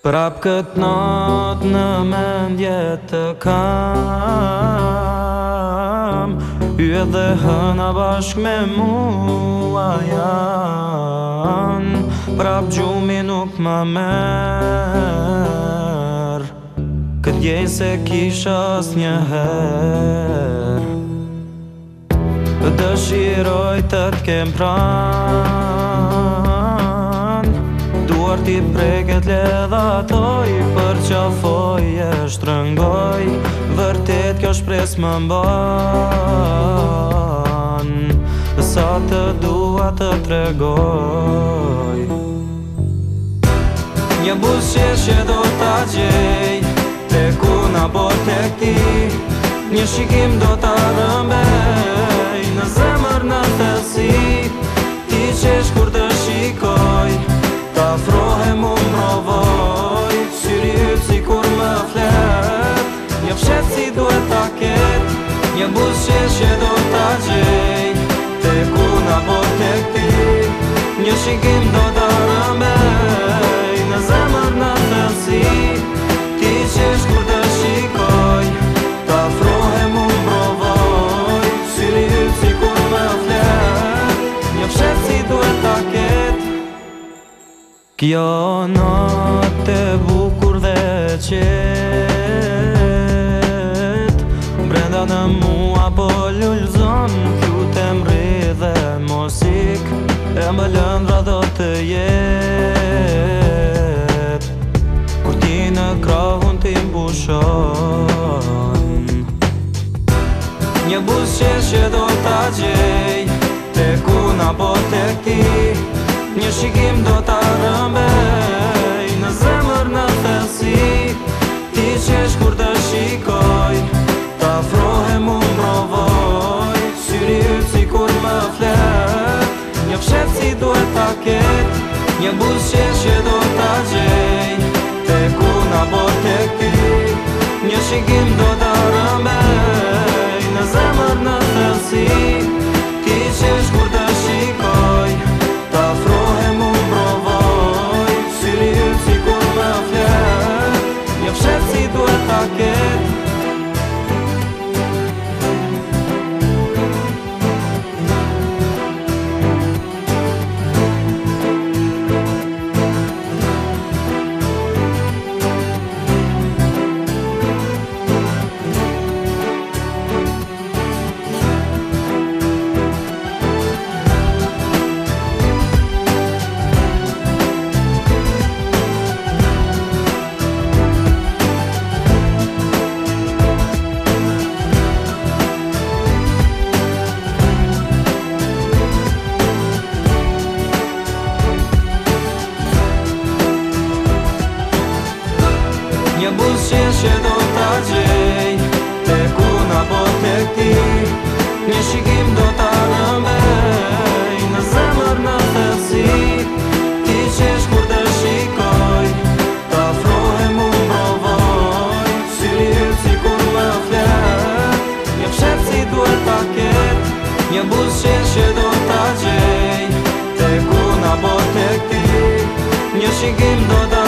Prap këtë natë në mendje të kam, hyet dhe hëna bashk me mua janë. Prap gjumi nuk ma merë, këtë djej se kisha asnjëherë. Dëshiroj të t'kem pranë, duar t'i preket ledhatoj, për qafoj e shtrëngoj, vërtet kjo shpres më mban, sa të dua të tregoj. Një buzëqeshje do t'a gjej, tek unë apo tek ti, një shikim do t'a rëmbej, në zemër në thellësi, ti qesh kur të shikoj, t'afrohem u mbrovoj, syri yt si kur më flet, një fshet si duhet t'a ket, një buzëqeshje do t'a gjej, tek unë apo tek ti, një shikim do t'a rëmbej, në zemër në thellësi, ti qesh kur të shikoj, t'afrohem u mbrovoj, syri yt si kur më flet, një fshet si duhet t'a ket. Kjo natë e bukur dhe qet, brenda në mua po lullzon, kju t'emri dhe mosik, e më lëndra do të jet, kur ti në krahun ti mbushon. Një buzëqeshje do t'a gjej, tek unë apo tek ti, një shikim do t'a rëmbej, në zemër në thellësi, ti qesh kur të shikoj, t'afrohem u mbrovoj, syri yt si kur më flet, një fshet si duhet t'a ket, një buzëqeshje do t'a gjej, tek unë apo tek ti, një shikim do t'a rëmbej, në zemër në thellësi, ti qesh kur të shikoj, t'afrohem u mbrovoj, syri yt si kur më flet, një fshet si duhet t'a ket. Një buzëqeshje do t'a gjej, tek unë apo tek ti, një shikim do t'a rëmbej, në zemër në thellësi, ti qesh kur të shikoj, t'afrohem u mbrovoj, syri yt si kur më flet, një fshet si duhet t'a ket, një buzëqeshje do t'a gjej, tek unë apo tek ti, një shikim do t'a